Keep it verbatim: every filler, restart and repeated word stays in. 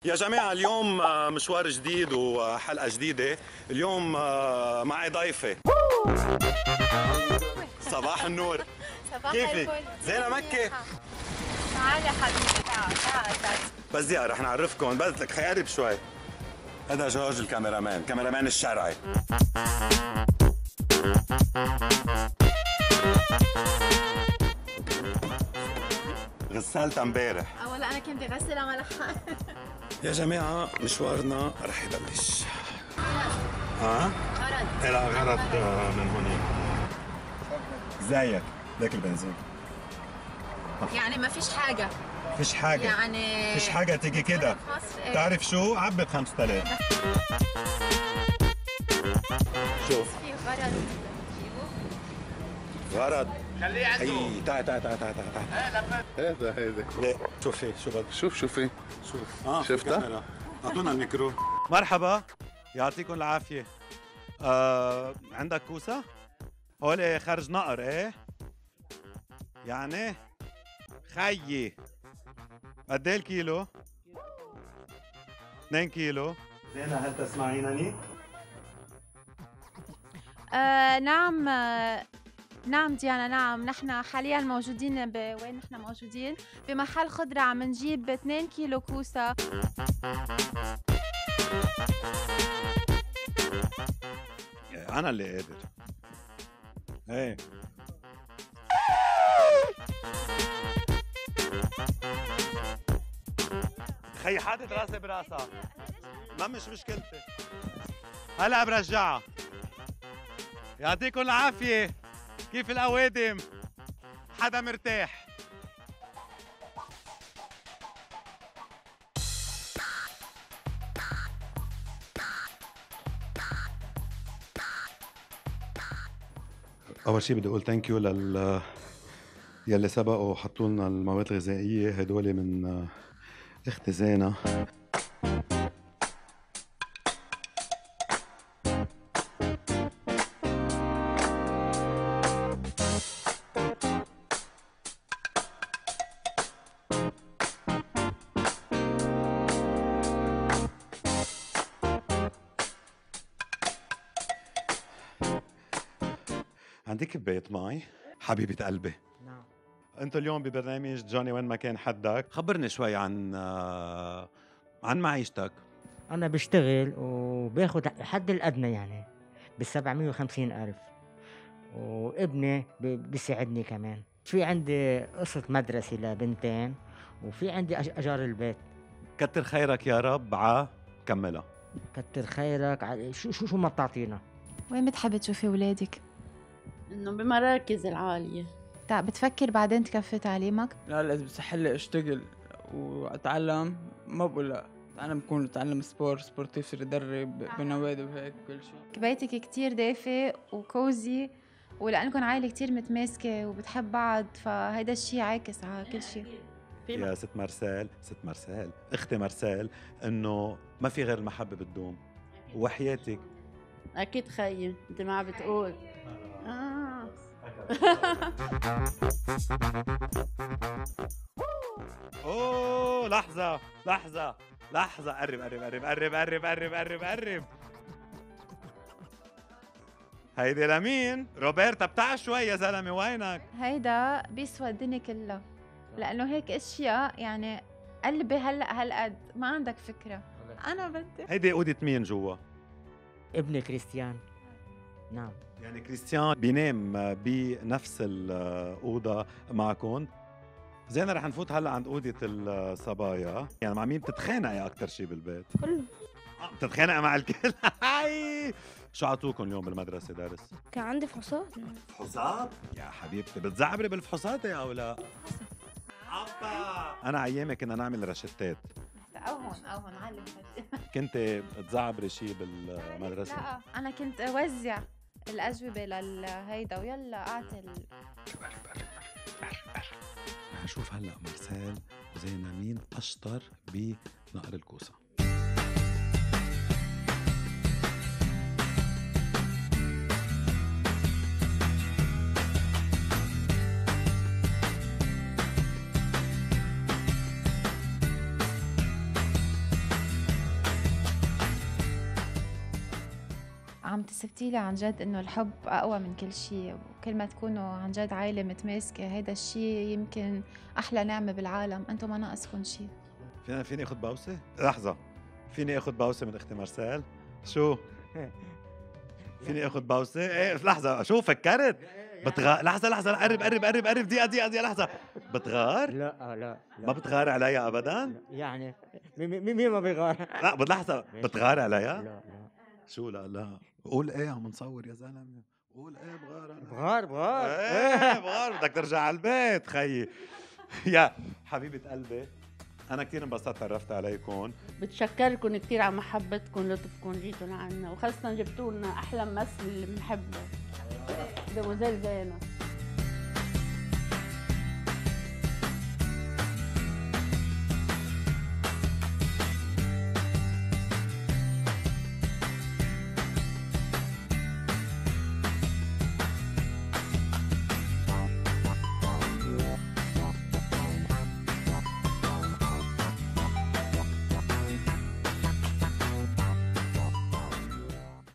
يا جماعة اليوم آه، مشوار جديد وحلقة جديدة. اليوم آه، معي ضيفة. صباح النور. صباح كيفك؟ الفل. زينة مكة. تعال يا حبيبي، تعال تعال تعال. بس دي رح نعرفكم، بس لك خيارب شوي. هذا جورج الكاميرامان، كاميرامان الشرعي. غسلتها امبارح. اه والله انا كنت بغسل على حالي. يا جماعة مشوارنا رح يبلش. ها؟ غرض. إيه لا غرض آه، من هونيك. زيك، ليك البنزين. يعني ما فيش حاجة. فيش حاجة. يعني فيش حاجة تيجي كده. تعرف شو؟ عبي ب خمسة آلاف. شوف. في غرض. غرض. خليه عنده. اي تعال تعال تعال تعال تعال. هذا هذا ليه؟ شوف فيه، شو بدك؟ شوف شوف فيه شوف. اه شفتها؟ اعطونا الميكرو. مرحبا، يعطيكم العافية. آه، عندك كوسة؟ هول خرج نقر ايه؟ يعني خيي قد ايه الكيلو؟ اثنين كيلو. زينة هل تسمعينني؟ آه نعم. آه نعم ديانا، نعم. نحن حاليا موجودين ب... وين نحن موجودين؟ بمحل خضرة، عم نجيب اثنين كيلو كوسة. أنا اللي قادر. إيه. خي حاطط راسي براسها. ما مش مشكلتي. هلا برجعها. يعطيكم العافية. كيف الأوادم؟ حدا مرتاح؟ أول شيء بدي أقول ثانك يو لل يلي سبقوا وحطوا لنا المواد الغذائية هدول من أختي زينة. عندك كباية مي؟ حبيبة قلبي. نعم. انتوا اليوم ببرنامج جوني وين ما كان حدك، خبرني شوي عن آه، عن معيشتك. أنا بشتغل وباخد حد الأدنى يعني بالسبعمية وخمسين ألف، وابني ب- بيساعدني كمان. في عندي قصة مدرسة لبنتين، وفي عندي أج- أجار البيت. كتر خيرك يا رب. ع كملها. كتر خيرك. ع- شو شو شو ما بتعطينا. وين بتحبي تشوفي ولادك؟ انه بمراكز العالية. تا بتفكر بعدين تكفي تعليمك؟ لا لا، إذا بصح لي اشتغل واتعلم ما بقول لا. انا بكون اتعلم سبورت سبورتيف، صير ادرب بنوادي وهيك كل شيء. بيتك كتير دافئ وكوزي، ولأنكم عائلة كتير متماسكة وبتحب بعض، فهيدا الشيء عاكس على كل شيء. يا ست مرسال، ست مرسال، اختي مرسال، انه ما في غير المحبة بتدوم. وحياتك اكيد خيي، انت ما عم بتقول. آه. اوه لحظة لحظة لحظة، قرب قرب قرب قرب قرب قرب قرب قرب. هيدي لمين؟ روبرتا بتاع شوي يا زلمة، وينك؟ هيدا بيسوى الدنيا كلها، لأنه هيك أشياء يعني قلبي هلأ هالقد ما عندك فكرة. أنا بدي. هيدي أوضة مين جوا؟ ابني كريستيان. نعم. يعني كريستيان بينام بنفس الأوضة معكم. زينا رح نفوت هلا عند أوضة الصبايا. يعني مع مين بتتخانقي أكتر شي بالبيت؟ كله. آه، بتتخانقي مع الكل. شو عطوكم اليوم بالمدرسة درس؟ كان عندي فحوصات. فحوصات؟ يا حبيبتي بتزعبري بالفحوصات يا أو لا؟ أبا أنا أيامي كنا نعمل رشتات. أوهن أوهن علم. كنت تزعبري شي بالمدرسة؟ لا أنا كنت أوزع الأجوبة للهيدا ويلا أعطي ال... رح نشوف هلا مرسال وزينة مين أشطر بنقر الكوسة. عم تثبتي لي عن جد انه الحب اقوى من كل شيء، وكل ما تكونوا عن جد عائله متماسكه هيدا الشيء يمكن احلى نعمه بالعالم. انتم ما ناقصكم شيء. فينا فيني اخذ بوسه؟ لحظه، فيني اخذ بوسه من اختي مارسيل؟ شو؟ فيني اخذ بوسه؟ ايه لحظه، شو فكرت؟ بتغار؟ لحظه لحظه قرب قرب قرب قرب دقيقه دقيقه دقيقه لحظه، بتغار؟ لا لا, لا. ما بتغار عليا ابدا؟ يعني مين مين ما بيغار؟ لا بلحظه، بتغار عليا؟ لا لا شو لا لا؟ قول ايه عم نصور يا زلمه، قول ايه بغار عليا. بغار بغار ايه بغار، بدك ترجع على البيت خيي. يا حبيبه قلبي، انا كثير انبسطت تعرفت عليكم. بتشكركم كثير على محبتكم، لطفكم، جيتوا لعنا، وخاصة جبتوا لنا أحلى ممثل اللي بنحبه، دموزيل زينب.